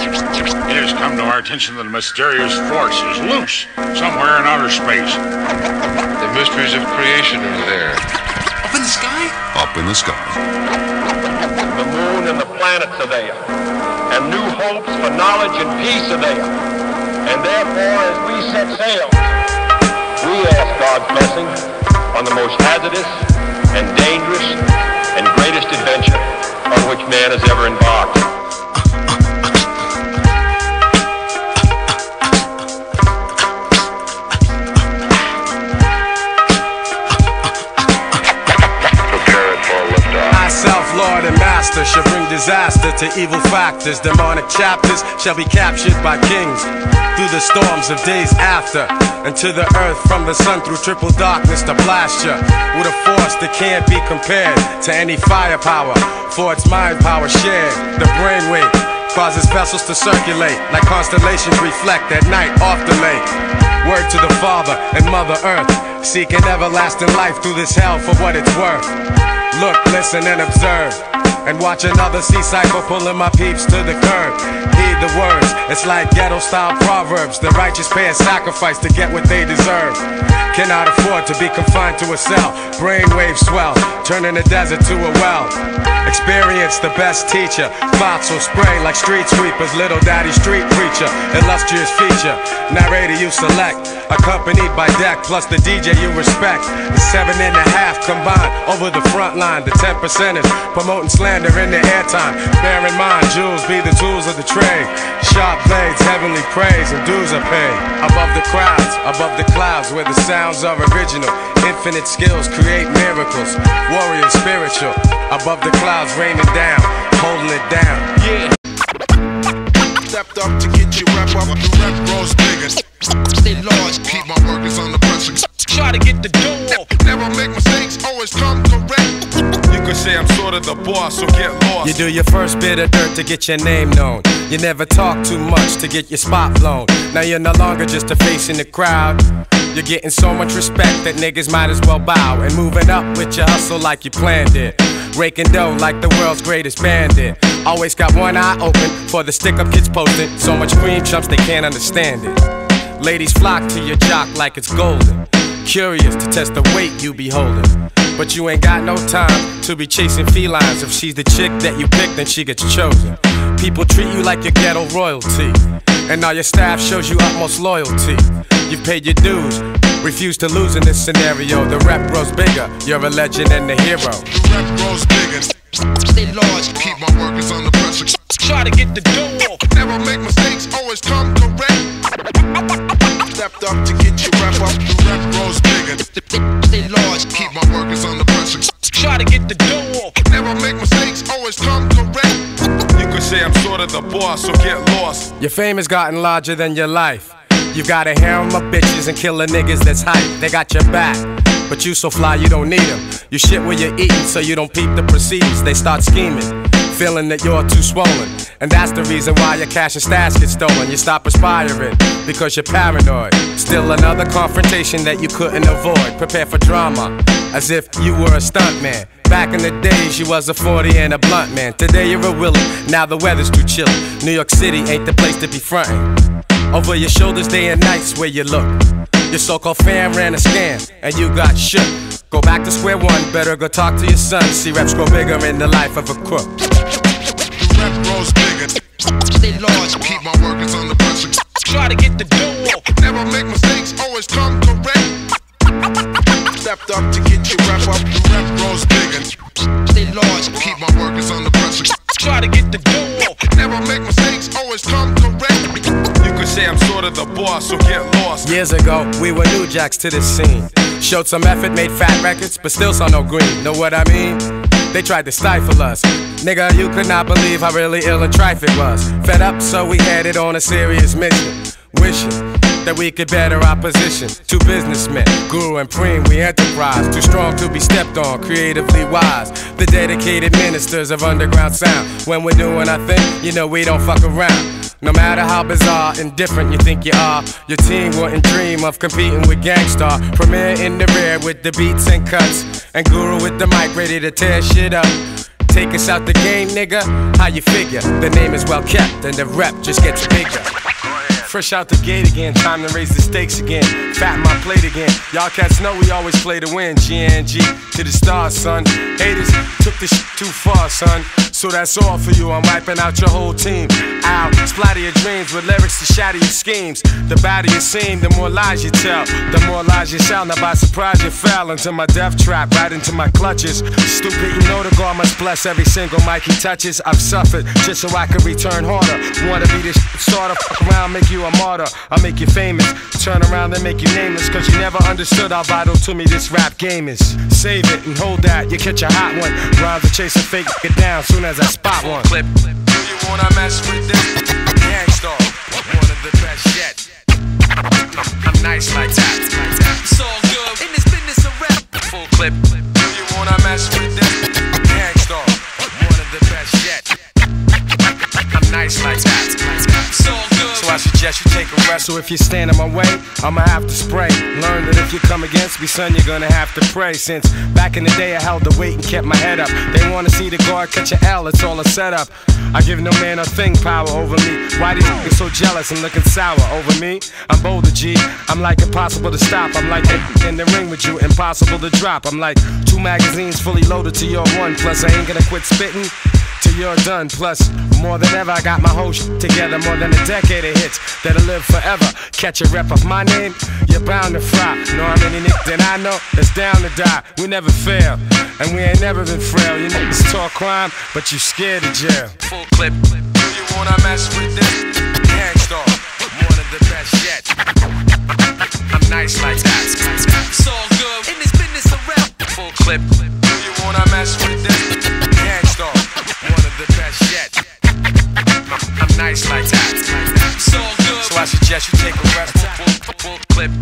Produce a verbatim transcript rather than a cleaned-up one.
It has come to our attention that a mysterious force is loose somewhere in outer space. The mysteries of creation are there. Up in the sky? Up in the sky. The moon and the planets are there, and new hopes for knowledge and peace are there. And therefore, as we set sail, we ask God's blessing on the most hazardous and dangerous and greatest adventure on which man has ever embarked. Self-lord and master shall bring disaster to evil factors. Demonic chapters shall be captured by kings through the storms of days after, and to the earth from the sun through triple darkness to blast ya with a force that can't be compared to any firepower, for its mind power shared. The brainwave causes vessels to circulate like constellations reflect at night off the lake. Word to the Father and Mother Earth, seeking everlasting life through this hell for what it's worth. Look, listen, and observe, and watch another sea cycle pulling my peeps to the curb. Heed the words, it's like ghetto-style proverbs. The righteous pay a sacrifice to get what they deserve. Cannot afford to be confined to a cell. Brainwave swell, turning the desert to a well. Experience the best teacher. Thoughts will spray like street sweepers. Little daddy street preacher, illustrious feature. Narrator you select, accompanied by deck, plus the D J you respect. The seven and a half combined over the front line. The ten percenters promoting slander in their airtime. Bear in mind, jewels be the tools of the trade. Sharp blades, heavenly praise, and dues are paid. Above the crowds, above the clouds, where the sounds are original. Infinite skills create miracles. Warrior spiritual, above the clouds raining down, holding it down. Yeah. Stepped up to get you wrap up, the rap grows bigger. Stay large, Keep my workers under pressure. try to get the door. Never make mistakes, always come correct. You could say I'm sort of the boss, so get lost. You do your first bit of dirt to get your name known. You never talk too much to get your spot blown. Now you're no longer just a face in the crowd. You're getting so much respect that niggas might as well bow. And moving up with your hustle like you planned it. Raking dough like the world's greatest bandit. Always got one eye open for the stick-up kids posting. So much cream chumps they can't understand it. Ladies flock to your jock like it's golden. Curious to test the weight you be holding. But you ain't got no time to be chasing felines. If she's the chick that you pick, then she gets chosen. People treat you like your ghetto royalty, and all your staff shows you utmost loyalty. You've paid your dues, refuse to lose in this scenario. The rep grows bigger, you're a legend and a hero. The rep grows bigger. Stay large, Keep my workers under pressure. try to get the door. Never make mistakes, always come correct. Stepped up to get you wrap up, the rep grows bigger. Stay large, Keep my workers under pressure. try to get the door. Never make mistakes, always come correct. You could say I'm sort of the boss, so get lost. Your fame has gotten larger than your life. You got a harem of bitches and killer niggas that's hype. They got your back, but you so fly you don't need them. You shit where you're eating so you don't peep the proceeds. They start scheming, feeling that you're too swollen. And that's the reason why your cash and stash get stolen. You stop aspiring because you're paranoid. Still another confrontation that you couldn't avoid. Prepare for drama as if you were a stuntman. Back in the days you was a forty and a blunt man. Today you're a willie, now the weather's too chilly. New York City ain't the place to be frontin'. Over your shoulders day and nights where you look. Your so-called fan ran a scam and you got shook. Go back to square one, better go talk to your son. See reps grow bigger in the life of a crook. The rep grows bigger. Stay large, Keep my workers under pressure. try to get the door. Never make mistakes, always come correct. Stepped up to get you wrap up, the rep grows bigger. Stay large, Keep my workers under pressure. try to get the door. Never make mistakes, always come correct. You could say I'm sort of the boss, so get lost. Years ago, we were new jacks to this scene. Showed some effort, made fat records, but still saw no green. Know what I mean? They tried to stifle us. Nigga, you could not believe how really ill and trife it was. Fed up, so we headed on a serious mission. Wishing that we could better our position. Two businessmen, Guru and Preem, we enterprise. Too strong to be stepped on, creatively wise. The dedicated ministers of underground sound. When we're doing our thing, you know we don't fuck around. No matter how bizarre and different you think you are, your team wouldn't dream of competing with Gangstar. Premier in the rear with the beats and cuts, and Guru with the mic ready to tear shit up. Take us out the game, nigga. How you figure? The name is well kept and the rep just gets bigger. Fresh out the gate again, time to raise the stakes again. Fatten my plate again. Y'all cats know we always play to win. G N G to the stars, son. Haters took this shit too far, son. So that's all for you. I'm wiping out your whole team. Ow, splatter your dreams with lyrics to shatter your schemes. The badder you seem, the more lies you tell. The more lies you sell. Now by surprise you fell into my death trap, right into my clutches. Stupid, you know the God must bless every single mic he touches. I've suffered just so I can return harder. Wanna be this starter, fuck around, make you a martyr. I'll make you famous, turn around and make you nameless. Cause you never understood how vital to me this rap game is. Save it and hold that, you catch a hot one. Rhymes are chasing fake, get down soon as I spot one. Clip. Do you wanna mess with this? Gangstar, one of the best yet. I'm nice like that. It's all good. In this business of rap. Full clip. Do you wanna mess with this? Gangstar, one of the best yet. I'm nice like that. It's all good. So I suggest you take a rest. So if you stand in my way, I'ma have to spray. Learn that if you come against me, son, you're gonna have to pray. Since back in the day I held the weight and kept my head up. They wanna see the guard catch an L, it's all a setup. I give no man a thing power over me. Why these niggas so jealous and looking sour over me? I'm bolder, G. I'm like impossible to stop. I'm like in the ring with you, impossible to drop. I'm like two magazines fully loaded to your one. Plus I ain't gonna quit spitting till you're done. Plus, more than ever, I got my whole shit together. More than a decade of hits that'll live forever. Catch a rep of my name, you're bound to fry. Know how many niggas that I know that's down to die. We never fail, and we ain't never been frail. You niggas talk crime, but you scared of jail. Full clip. Do you wanna mess with this? Gangstar, one of the best yet. I'm nice like that. It's all good. In this business of rap. Full clip. Do you wanna mess with this? Gangstar, one of the best yet. I'm nice like that. It's all good. So I suggest you take a rest. Full, full, full clip.